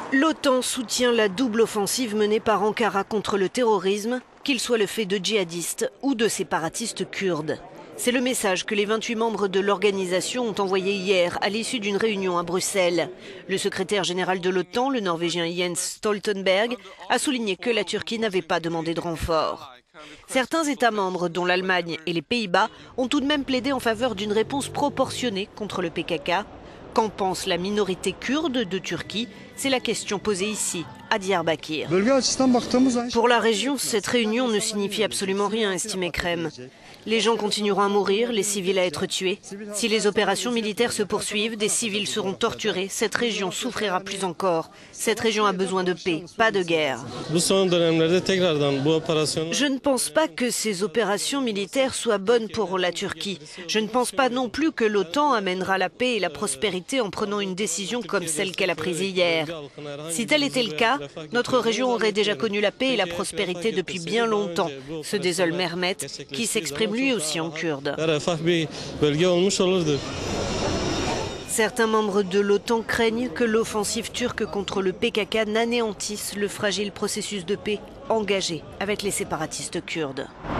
L'OTAN soutient la double offensive menée par Ankara contre le terrorisme, qu'il soit le fait de djihadistes ou de séparatistes kurdes. C'est le message que les 28 membres de l'organisation ont envoyé hier à l'issue d'une réunion à Bruxelles. Le secrétaire général de l'OTAN, le Norvégien Jens Stoltenberg, a souligné que la Turquie n'avait pas demandé de renfort. Certains États membres, dont l'Allemagne et les Pays-Bas, ont tout de même plaidé en faveur d'une réponse proportionnée contre le PKK. Qu'en pense la minorité kurde de Turquie? C'est la question posée ici, à Diyarbakir. Pour la région, cette réunion ne signifie absolument rien, estimait Krem. Les gens continueront à mourir, les civils à être tués. Si les opérations militaires se poursuivent, des civils seront torturés. Cette région souffrira plus encore. Cette région a besoin de paix, pas de guerre. Je ne pense pas que ces opérations militaires soient bonnes pour la Turquie. Je ne pense pas non plus que l'OTAN amènera la paix et la prospérité en prenant une décision comme celle qu'elle a prise hier. Si tel était le cas, notre région aurait déjà connu la paix et la prospérité depuis bien longtemps, se désole Mehmet, qui s'exprime lui aussi en kurde. Certains membres de l'OTAN craignent que l'offensive turque contre le PKK n'anéantisse le fragile processus de paix engagé avec les séparatistes kurdes.